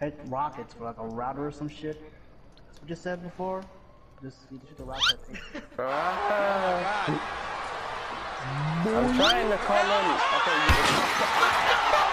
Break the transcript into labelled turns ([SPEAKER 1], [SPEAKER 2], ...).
[SPEAKER 1] hit rockets for like a router or some shit. That's what you said before. Just you shoot the rocket.
[SPEAKER 2] I'm trying to call him. Okay.